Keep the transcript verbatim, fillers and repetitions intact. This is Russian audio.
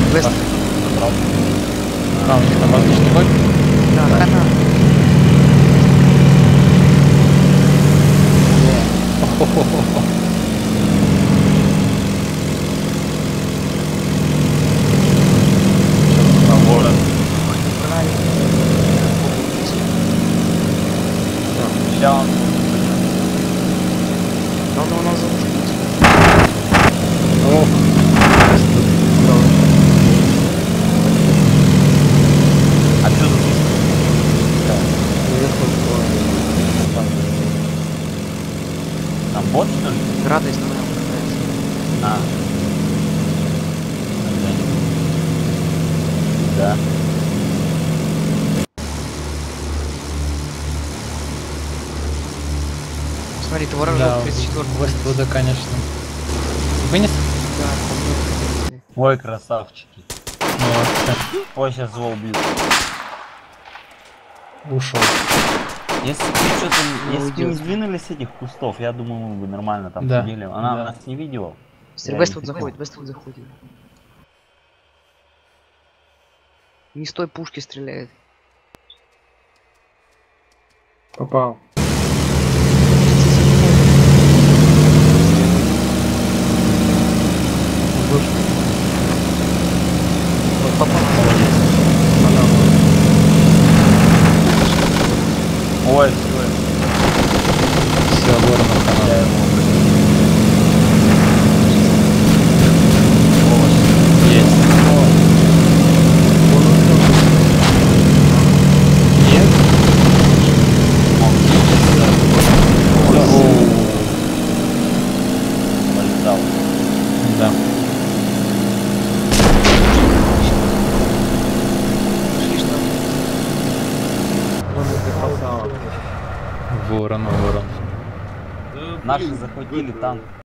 Вест. А, у них там воздушный бой? Да, хана. Хо-хо-хо-хо. На город. Сейчас он... Да, он у нас завушка. Ох. А что тут? Там бот, что ли? Радость на меня пытается. А. Да. Смотри, ты ворожил Да, тридцать четыре. Вествуда, конечно. Вынес? Да, Ой, красавчики. Вот. Ой, сейчас его убьют. Ушел. Если бы что-то, Ну, если бы не уйдёт. сдвинулись с этих кустов, я думаю, мы бы нормально там Да, сидели. Она да. нас не видела. Смотри, Я Вествуд не заходит, Вествуд заходит. Не с той пушки стреляет. Попал. Вот, попал. Ой, все. Все, Воронов Я канал. его... Есть. Нет? Полетал. Да. Шли что? Ворон, ворон. Наши захватили танк.